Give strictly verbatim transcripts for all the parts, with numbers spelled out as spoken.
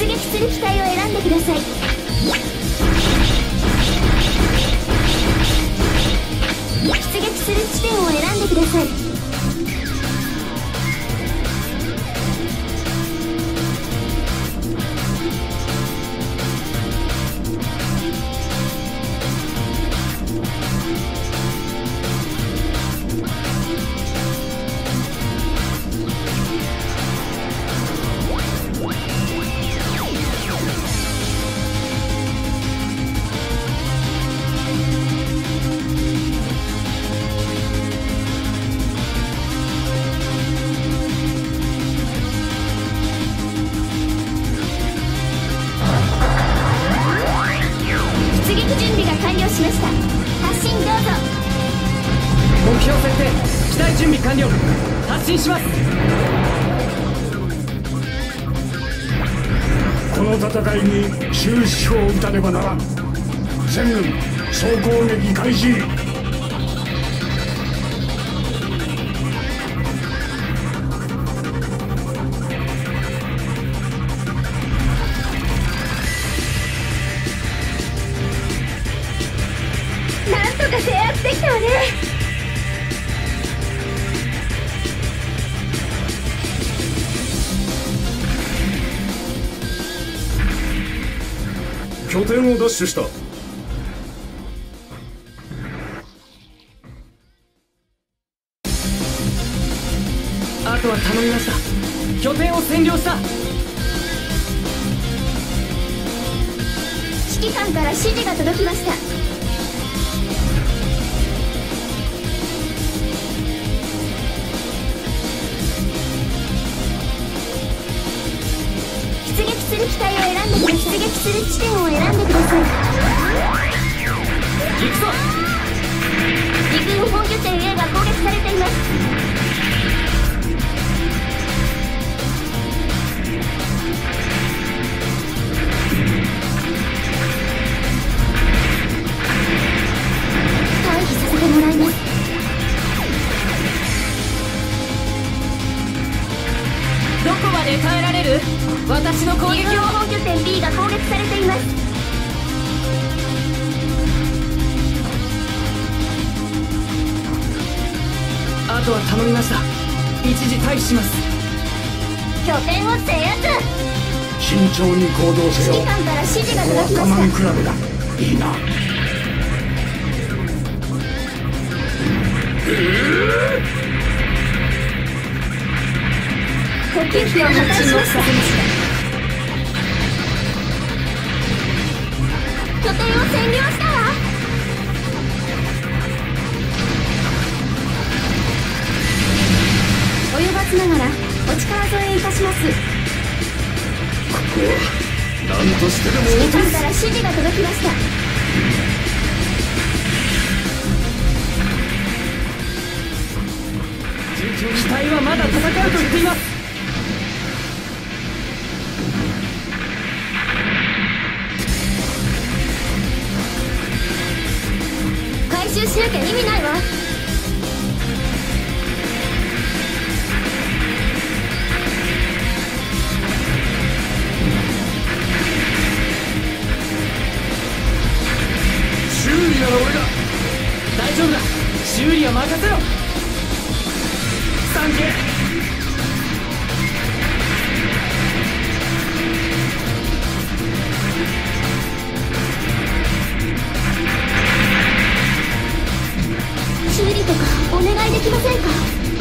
出撃する機体を選んでください。出撃する地点を選んでください。 この戦いに終止符を打たねばならん。全軍総攻撃開始。 なんとか制圧できたわね。 拠点を奪取した。 あとは頼みました。拠点を占領した。 指揮官から指示が届きました。出撃する機体を選んでください。出撃する地点を選んでください。 行くぞ。 陸軍本拠点 A が攻撃されています。退避させてもらいます。 どこまで耐えられる？私の攻撃を。 陸軍本拠点 B が攻撃されています。 あとは頼みました。一時退避します。 拠点を制圧。 慎重に行動せよ。 指揮官から指示が届きま我慢し比べだ。いいな。 た。呼吸器を破壊しました。拠点を占領したわ。及ばずながらお力添えいたします。 ここは何としてでも指揮官から指示が届きました。 機体はまだ戦うと言っています。 回収しなきゃ意味ないわ。 修理なら俺だ。 大丈夫だ。修理は任せろ。サンキュー。 修理とかお願いできませんか？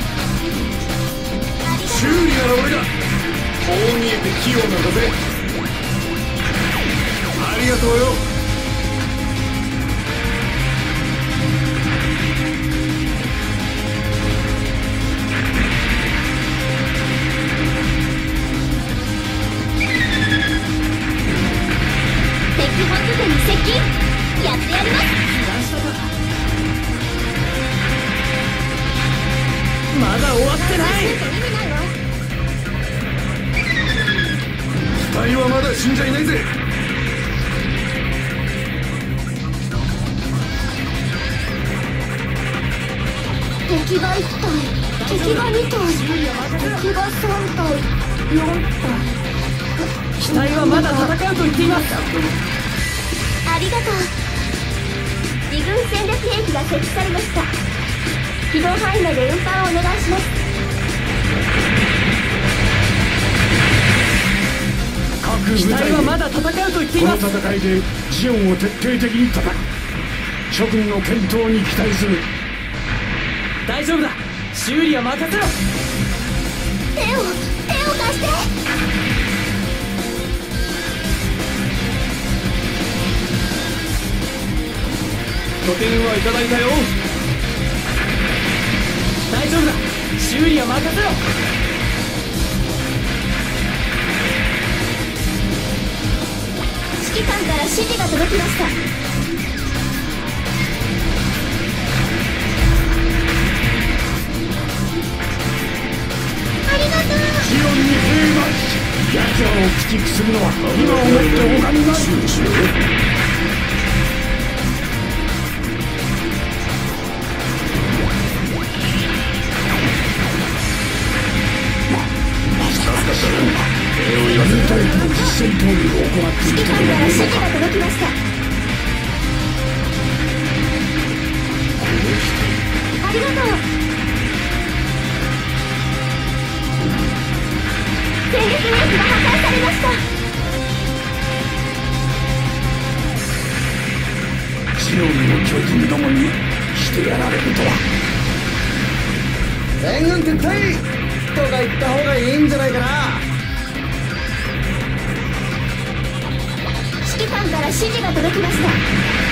修理なら俺だ。こう見えて器用なんだぜ。ありがとうよ。 敵本拠点に接近。やってやります。 まだ終わってない。 意味ないわ。 機体はまだ死んじゃいないぜ。 敵がいち体、敵がに体、敵がさん体、よん体。 機体はまだ戦うと言っています。 ありがとう。自軍戦略兵器が設置されました。機動範囲内で運搬をお願いします。 各部隊機体はまだ戦うと言っていこのます。 戦いでジオンを徹底的に叩く。諸君の健闘に期待する。 大丈夫だ、修理は任せろ。 手を手を貸して。 拠点はいただいたよ。大丈夫だ、修理は任せろ。 指揮官から指示が届きました。ありがとう。 ジオンに兵が奴らを駆逐するのは今をもって他にない。集中しろ。軍隊の実戦投入を行ってい指揮るところ官から指にいるのか。 示が届きました。ありがとう。戦略兵器が破壊されました。 ジオンの巨人どもにしてやられるとは。 全軍撤退とか言った方がいいんじゃないかな。 指揮官から指示が届きました。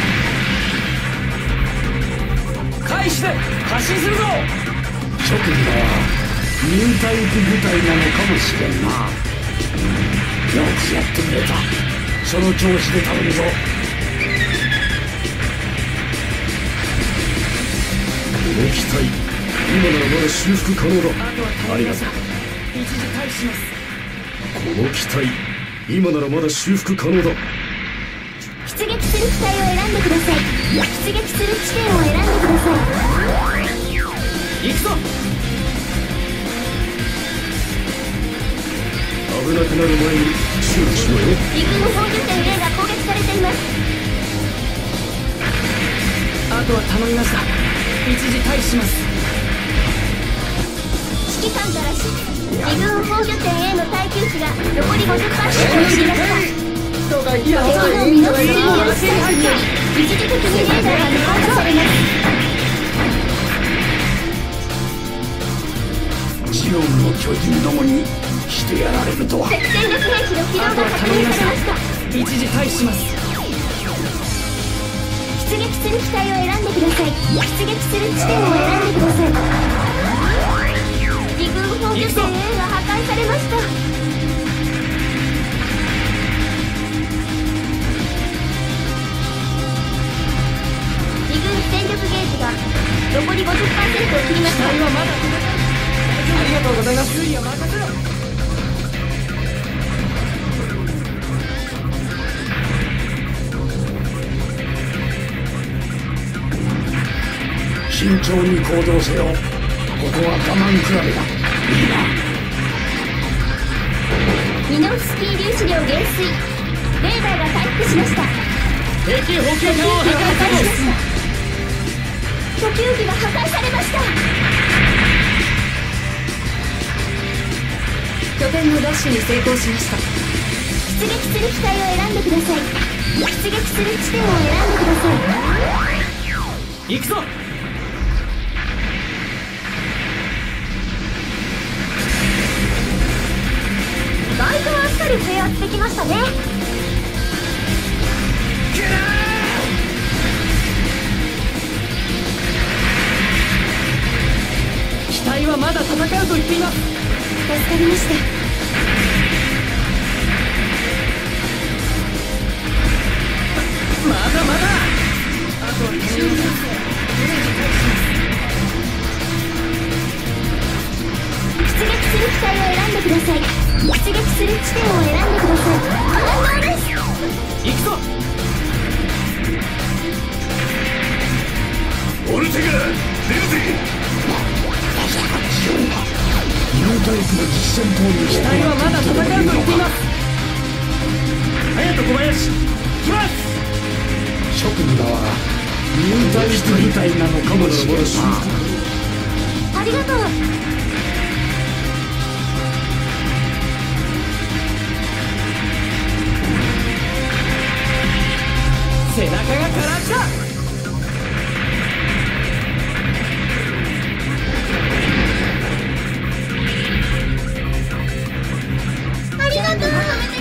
開始で発進するぞ。 諸君らは入隊部部隊なのかもしれんな。よくやってくれた。その調子で頼むぞ。この機体今ならまだ修復可能だ。 あとは頼みました。一時退避します。 この機体今ならまだ修復可能だ。 出撃する機体を選んでください。出撃する地点を選んでください。 行くぞ。 危なくなる前に修理しろよ。 自軍の本拠点 A が攻撃されています。 あとは頼みました。一時退避します。 指揮官から指示。自軍本拠点 A の耐久値が残り ごじゅっパーセント を切りました。 とか言った方敵のがいいんじゃないかミノスキーをな。 支配し一時的にレーダーが無効化されます。 ジオンの巨人どもにしてやられるとは。 戦略兵器の起動あとはが確頼みまし認されました。 た。一時退避します。 出撃する機体を選んでください。出撃する地点を選んでください。自軍本拠点 A が破壊されました。自軍戦力ゲージが残り ごじゅっパーセント を切りました。 機体はまだ戦う。ありがとうございます。修理は任せろ。 慎重に行動せよ。ここは我慢比べだ。いいな。 ミノフスキー粒子量減衰。レーダーが回復しました。 敵補給補給機艦を破が破壊し壊する。 ました。補給機が破壊されました。 拠点の奪取に成功しました。 出撃する機体を選んでください。出撃する地点を選んでください。 行くぞ。 だいぶあっさり制圧できましたね。 機体はまだ戦うと言っています。 助かりました。 まだまだ。あとは頼みました。 出撃する機体を選んでください。出撃する地点を選んでください。反応です。 行くぞ。 オルテガ出るぜ。ニュータイプの実戦投入を機体はまだ戦うと言っています。 小林、来ます。 諸君らは入隊した部隊なのかもしれんな。 ありがとう。 背中がからった。 ありがとう。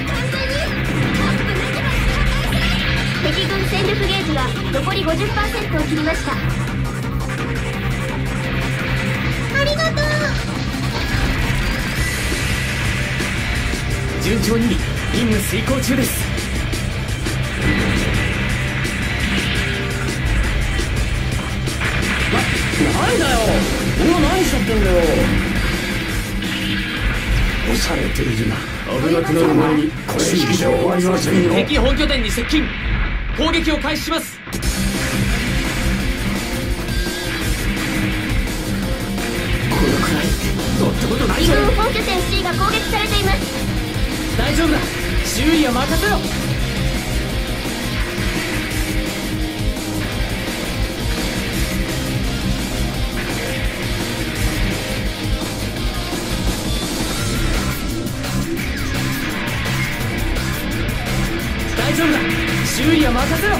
敵軍戦力ゲージが残り ごじゅっパーセント を切りました。ありがとう。 順調に任務遂行中です。なんだよ、俺は何しちゃってんだよ。 押されているな。危なくなる前にこれ以上終わりませんよ。 敵本拠点に接近。攻撃を開始します。 このくらいどうってことない自よ。 分本拠点 C が攻撃されています。 大丈夫だ、修理は任せろ。大丈夫だ、修理は任せろ。大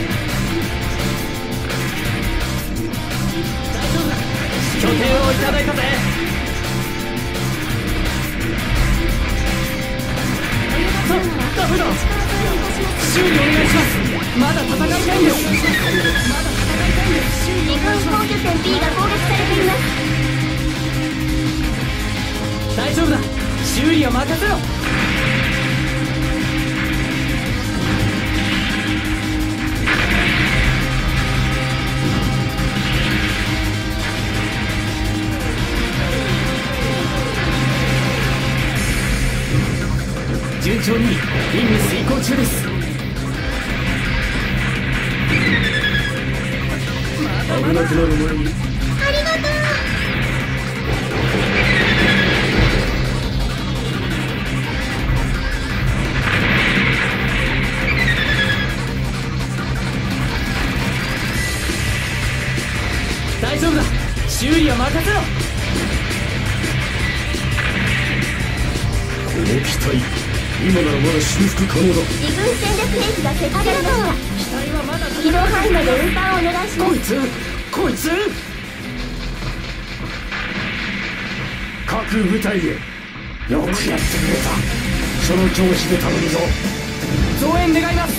丈夫だ、拠点をいただいたぜ。さあ、ダメだ。修理お願いします。まだ戦いたいんです。まだ戦いたいんです。修理お願いします。 本拠点 B が攻撃されています。 大丈夫だ、修理は任せろ。順調に任務遂行中です。 危なくなる前に。 ありがとう。 大丈夫だ、修理は任せろ。 この機体今ならまだ修復可能だ。 自軍戦略兵器が設置されました。 機体はまだ機動範囲まで運搬をお願いします。 こいつこいつ各部隊へよくやってくれた。その調子で頼むぞ。 増援願います。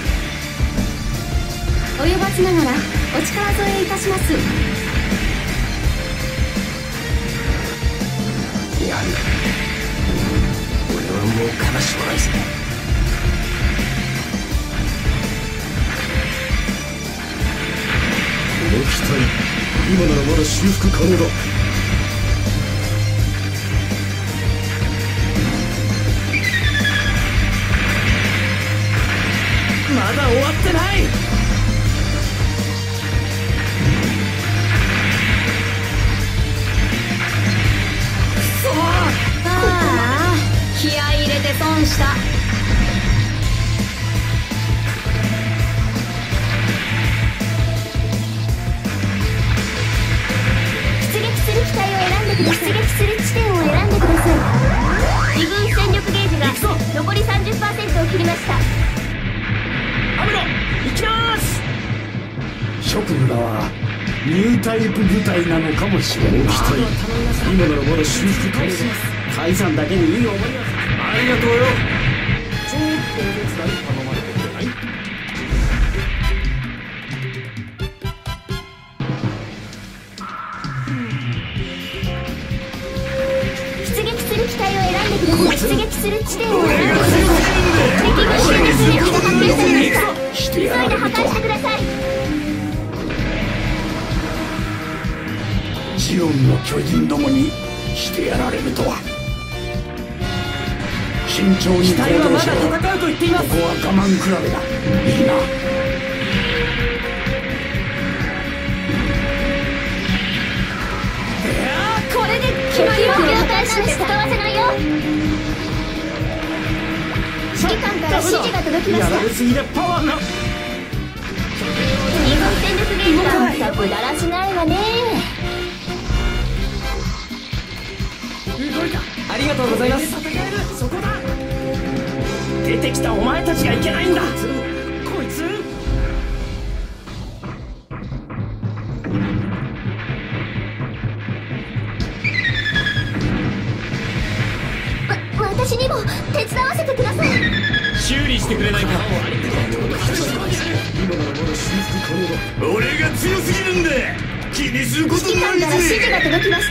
及ばずながらお力添えいたします。 やる。俺はもう悲しまないぜ。この機体今ならまだ修復可能だ。 まだ終わってない。くそー。 ああ、気合い入れて損した。 出撃する機体を選んでください。出撃する地点を選んでください。自軍戦力ゲージが残り さんじゅっパーセント を切りました。 アムロ、行きまーす。 諸君らはニュータイプ部隊なのかもしれんな。機体今ならまだ修復可能だ。解散だけにいい思いが。 ありがとうよ。 ちょっとお手伝い頼まれてくれない？ 出撃する機体を選んでください。出撃する地点を選んでください。敵軍戦略兵器が発見されました。急いで破壊してください。 ジオンの巨人どもにしてやられるとは。慎重に行機体はま動しろ。 だ戦うと言っています。 ここは我慢比べだ。いいな。 いやー、これで決まりを了解しました。使わせないよ。指揮官かから指示が届きました。 やられすぎでパワーが。 に号戦力ゲージが全くだらしないわね。 動いた。ありがとうございます。戦える。そこだ。出てきたお前たちがいけないんだ。こいつ。 わ私にも手伝わせてください。 修理してくれないか。 俺が強すぎるんだ。気にすること指揮ない官から指示がぜ。 届きました。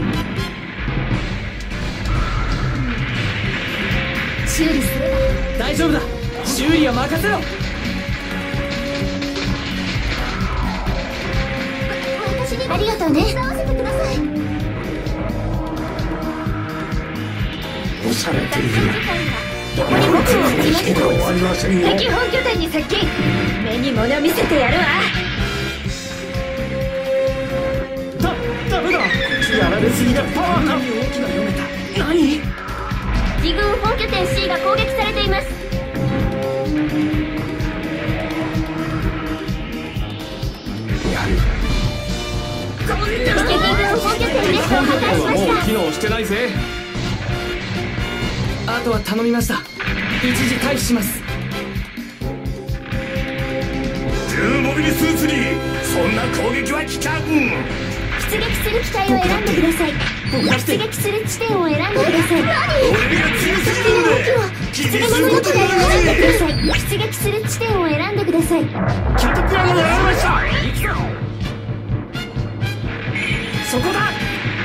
修理すれば大丈夫だ。修理は任せろ。 私にもありがとうね。手伝わせてください。 押されている。 ここに僕を置きまけど終わりませんよ。 敵本拠点に接近。目に物見せてやるわ。 だ、ダメだ。やられすぎでパワーが。大きな読めた。何？ 自軍本拠点 C が攻撃されています。 やる。 敵軍本拠点レストを破壊しまもうした。 機能してないぜ。あとは頼みました。一時退避します。 重モビルスーツにそんな攻撃は効かん。 出撃する機体を選んでください。出撃する地点を選んでください。 俺が強すぎるんだ。気にすることないぜ。 出撃する地点を選んでください。 キャタピラがやられました。行くぞ。そこだ。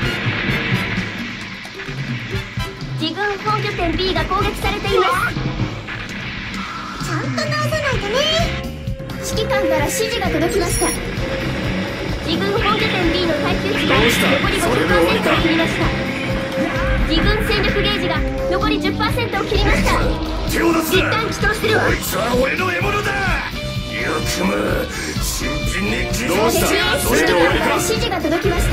自軍本拠点 B が攻撃されています。ちゃんと直さないとね。指揮官から指示が届きました。自軍本拠点 B の耐久値がどうした残り ごじゅっパーセント を切りました。自軍戦力ゲージが残り じゅっパーセント を切りました。 手を出すな。 一旦起動するわ。 こいつは俺の獲物だ。よくも新品に寄贈どうしたしやそれで終わりか。 指示が届きました。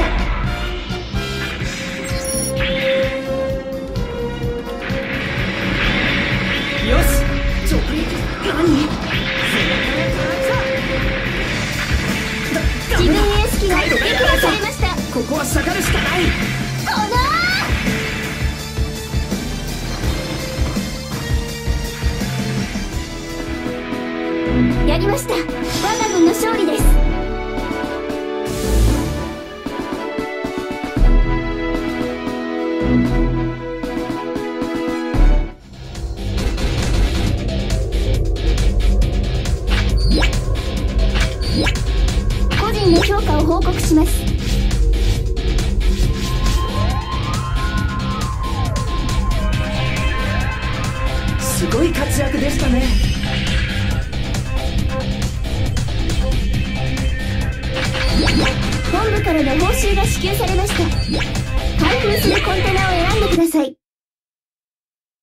よし。直撃。何？ 自軍エース機が撃破されました。 ここは下がるしかない。 このやりました。我が軍の勝利です。個人の評価を報告します。 すごい活躍でしたね。 本部からの報酬が支給されました。開封するコンテナを選んでください。